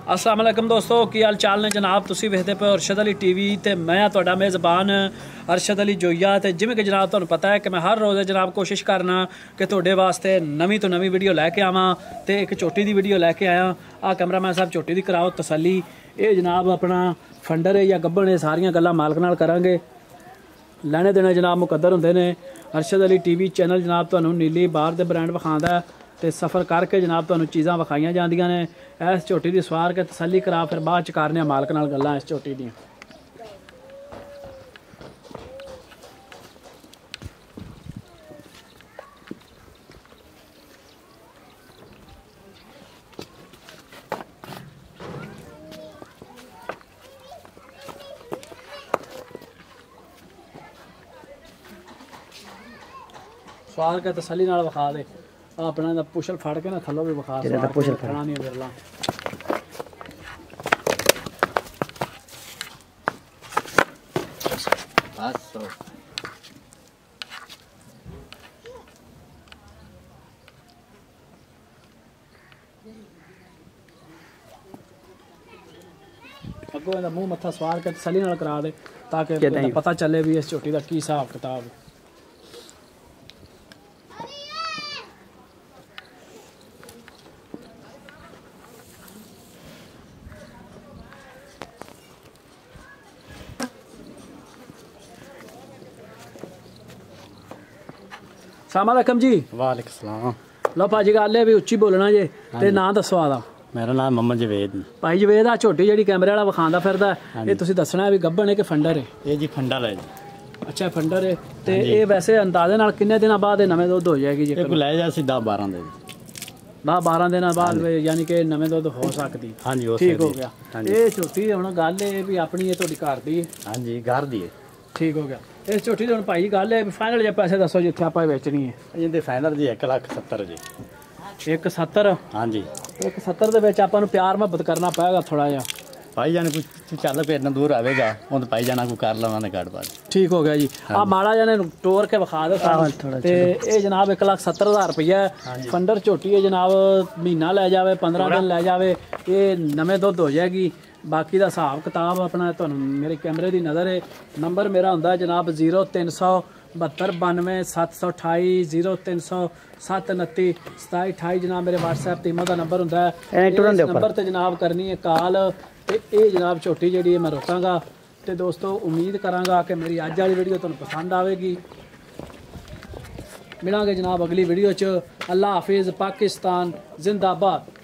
अस्सलाम वालेकुम दोस्तों, की हाल चाल ने जनाब। तुसीं वेखदे पे अरशद अली टीवी ते मैं तुहाडा मेज़बान अरशद अली जोइया। ते जिवें कि जनाब तुहानूं पता है कि मैं हर रोज़ जनाब कोशिश करना कि तुहाडे वास्ते नवीं तो नवीं वीडियो लैके आवां ते एक झोटी दी वीडियो लैके आया। आ कैमरामैन साहब झोटी दी कराओ तसल्ली। ये जनाब अपना फंडर है या गब्बन है, सारियां गल्लां मालक नाल करांगे। लैने देने जनाब मुकद्दर हुंदे ने। अरशद अली टीवी चैनल जनाब तुहानूं नीली बार दे ब्रांड विखांदा है ते सफ़र करके जनाब तुहानूं चीज़ां विखाईयां जांदियां ने। इस झोटी दी सवार के तसल्ली करा, फिर बाद च करने मालक नाल गल्लां इस झोटी दी। सवार के तसल्ली नाल विखा दे। अपना पुछल फड़ के ना थल्लों भी विखा खड़ा नहीं बिरला। अगों इहदा मूँह मत्था सवार के तसल्ली नाल करा दे ताकि पता चले भी इस झोटी का की हिसाब किताब। सलामकुम जी। वालेकुम सलाम। लो भाजी गल है भी उच्ची बोलना जे ते नाम दसो आदा। मेरा नाम मोहम्मद जवेद। भाई जवेद आ झोटी जी कैमरे वाला विखांदा फिरदा ये तुसीं दसना है भी गब्बन है कि फंडर है? ये जी फंडर है जी। अच्छा फंडर है ते ये वैसे अंदाजे नाल किन्ने दिनों बाद नवें दुध हो जाएगी जी? ये ले जा सी 10-12 दिन। 10-12 दिनों बाद यानी कि नवें दुध हो सकती। हाँ जी ठीक हो गया। ये झोटी हुण गल है भी अपनी ये तुहाडी घर दी है? हाँ जी घर दी है। ठीक हो गया। इस झोटी ਦੀ ਹੁਣ ਭਾਈ ਗੱਲ ਹੈ ਫਾਈਨਲ ਜੇ ਪੈਸੇ ਦੱਸੋ ਜਿੱਥੇ ਆਪਾਂ ਵੇਚਣੀ ਹੈ। ਇਹਦੇ ਫਾਈਨਲ ਜੀ 1,70,000 ਜੀ। 1,70? हाँ जी 1,70 ਦੇ ਵਿੱਚ ਆਪਾਂ ਨੂੰ ਪਿਆਰ ਮੁਹੱਬਤ ਕਰਨਾ ਪਏਗਾ ਥੋੜਾ ਜਿਹਾ। ਭਾਈ ਜਾਨ ਕੁਝ ਚੱਲ ਪੇ ਇੰਨਾ ਦੂਰ ਆਵੇਗਾ ਉਹ ਭਾਈ ਜਾਨਾ ਕੋ ਕਰ ਲਵਾਂਗੇ ਘੱਟ ਬਾਅਦ। ਠੀਕ ਹੋ ਗਿਆ ਜੀ। ਆ ਮਾੜਾ ਜਾਨੇ ਟੋਰ ਕੇ ਵਿਖਾ ਦਿਓ ਸਾਨੂੰ। ਤੇ ਇਹ ਜਨਾਬ 1,70,000 ਰੁਪਈਆ ਫੰਡਰ ਝੋਟੀ ਹੈ ਜਨਾਬ। ਮਹੀਨਾ ਲੈ ਜਾਵੇ 15 ਦਿਨ ਲੈ ਜਾਵੇ ਇਹ ਨਵੇਂ ਦੁੱਧ ਹੋ ਜਾਏਗੀ। बाकी का हिसाब किताब अपना तुहानूं मेरे कैमरे की नज़र है। नंबर मेरा हुंदा जनाब 0372 92 728 0307 29 27 जनाब मेरे WhatsApp टीमों का नंबर हुंदा है। इस नंबर ते जनाब करनी है कॉल। ते ये जनाब झोटी जी मैं रोकांगा। तो दोस्तों उम्मीद करांगा कि मेरी अज वाली वीडियो तुहानूं पसंद आएगी। मिलांगे जनाब अगली वीडियो च। अल्लाह हाफिज़। पाकिस्तान जिंदाबाद।